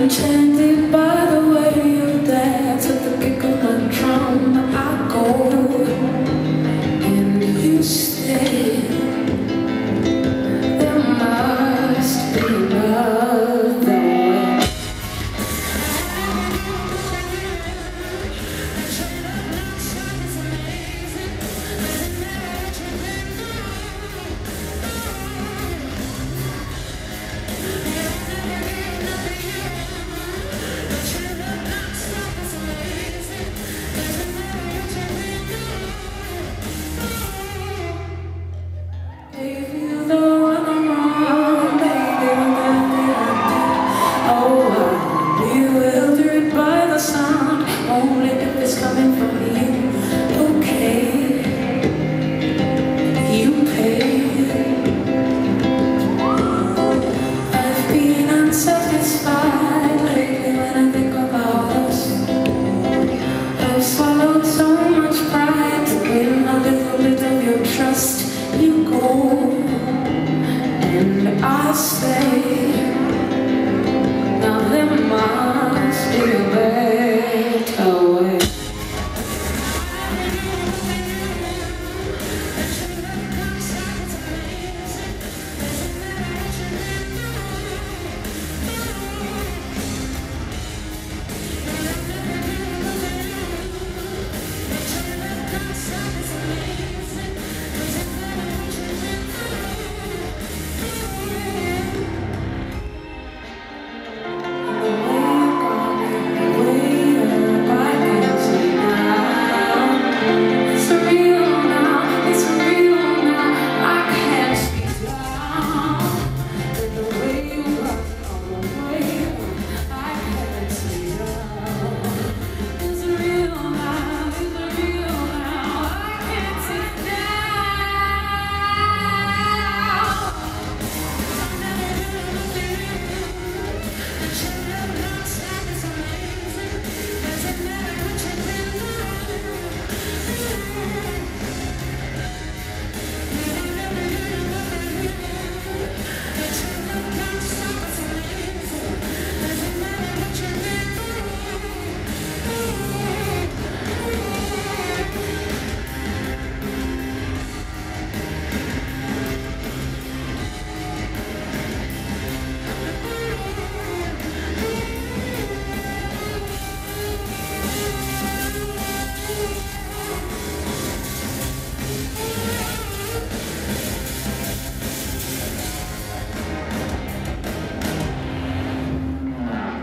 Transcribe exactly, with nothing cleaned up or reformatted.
enchanted by the way you dance with the kick of my drum. I go and you stay. There must be another way. Only if it's coming from you, okay, you pay. I've been unsatisfied lately when I think about us. I've swallowed so much pride to win a little bit of your trust. You go and I stay. Now there must be